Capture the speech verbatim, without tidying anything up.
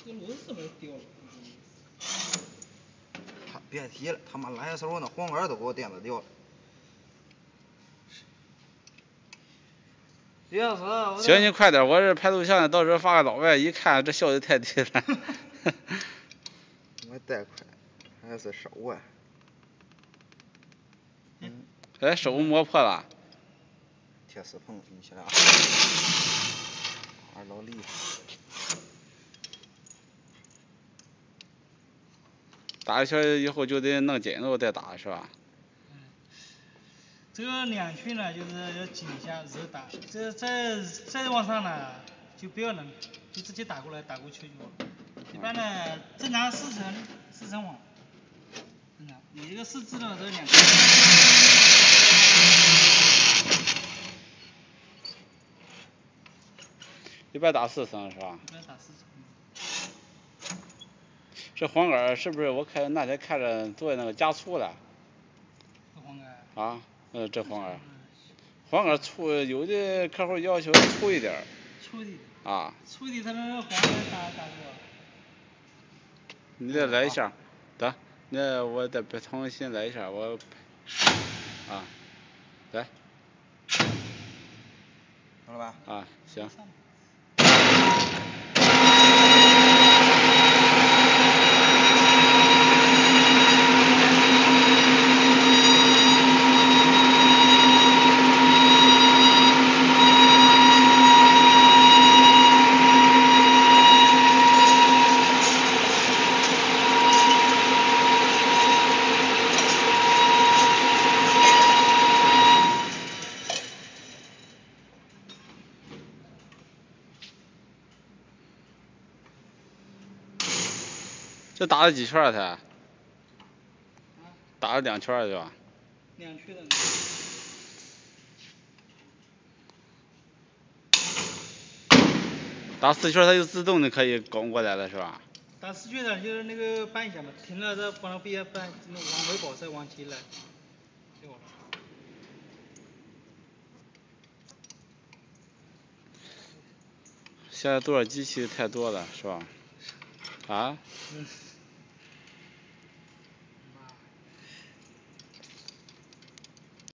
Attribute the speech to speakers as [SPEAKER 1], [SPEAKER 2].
[SPEAKER 1] 这个螺丝没掉了。
[SPEAKER 2] 他别提了，他妈来的时候那黄杆都给我颠子掉了。
[SPEAKER 1] 要是
[SPEAKER 3] 行，你快点，我这拍录像的，到时候发给老外，一看这效率太低了。
[SPEAKER 2] 我带快，还是手啊。
[SPEAKER 3] 嗯。哎，手磨破了。
[SPEAKER 2] 铁丝碰进去了啊！二老厉害。
[SPEAKER 3] 打一圈以后就得弄紧了再打是吧？
[SPEAKER 1] 嗯。这个两圈呢，就是要紧一下热打，这再再往上呢，就不要冷，就直接打过来打过去就完。一般呢，正常四层四层网。正常，你这个四支的这两圈。
[SPEAKER 3] 一般打四层是吧？
[SPEAKER 1] 一般打四层。
[SPEAKER 3] 这黄杆是不是我看那天看着做那个加粗了？
[SPEAKER 1] 这黄杆。
[SPEAKER 3] 啊，嗯，这黄杆。黄杆粗，有的客户要求粗一点。
[SPEAKER 1] 粗一点。
[SPEAKER 3] 啊。
[SPEAKER 1] 粗一点，他那个黄杆打打多。
[SPEAKER 3] 你再来一下，得，那我再重新来一下，我，啊，来。
[SPEAKER 2] 好了吧？
[SPEAKER 3] 啊，行。这打了几圈了才？啊？打了两圈对吧？
[SPEAKER 1] 两圈的。
[SPEAKER 3] 打四圈它就自动的可以拱过来了是吧？
[SPEAKER 1] 打四圈的就是那个扳一下嘛，停了再往那边扳，往回跑再往前来。就完了。
[SPEAKER 3] 现在多少机器太多了是吧？啊？
[SPEAKER 1] 嗯。